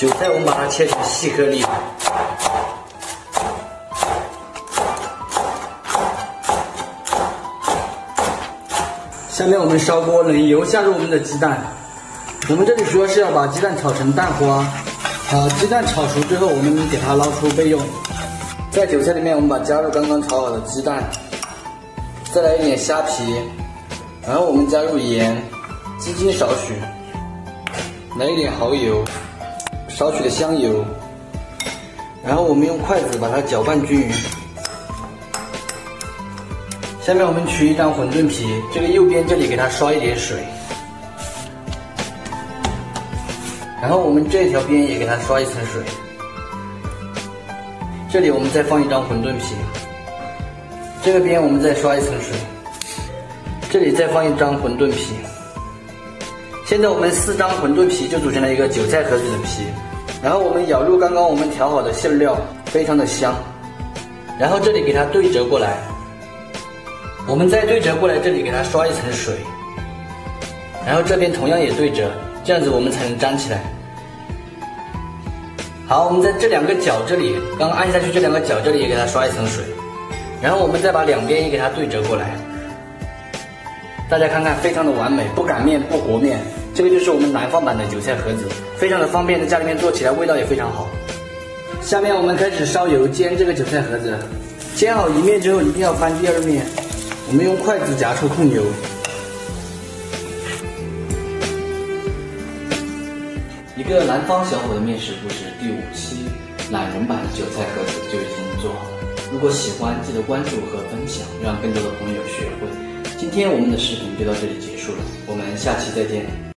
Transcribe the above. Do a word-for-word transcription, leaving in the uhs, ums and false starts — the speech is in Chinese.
韭菜我们把它切成细颗粒。下面我们烧锅冷油，下入我们的鸡蛋。我们这里主要是要把鸡蛋炒成蛋花。好，鸡蛋炒熟之后，我们给它捞出备用。在韭菜里面，我们把加入刚刚炒好的鸡蛋，再来一点虾皮，然后我们加入盐，鸡精少许，来一点蚝油，少许的香油，然后我们用筷子把它搅拌均匀。下面我们取一张馄饨皮，这个右边这里给它刷一点水，然后我们这条边也给它刷一层水。这里我们再放一张馄饨皮，这个边我们再刷一层水，这里再放一张馄饨皮。现在我们四张馄饨皮就组成了一个韭菜盒子的皮，然后我们舀入刚刚我们调好的馅料，非常的香。然后这里给它对折过来，我们再对折过来，这里给它刷一层水，然后这边同样也对折，这样子我们才能粘起来。好，我们在这两个角这里，刚刚按下去这两个角这里也给它刷一层水，然后我们再把两边也给它对折过来。大家看看，非常的完美，不擀面不和面，这个就是我们南方版的韭菜盒子，非常的方便，在家里面做起来味道也非常好。下面我们开始烧油煎这个韭菜盒子，煎好一面之后一定要翻第二面，我们用筷子夹出控油。一个南方小伙的面食故事第五期懒人版韭菜盒子就已经做好了。如果喜欢，记得关注和分享，让更多的朋友学会。今天我们的视频就到这里结束了，我们下期再见。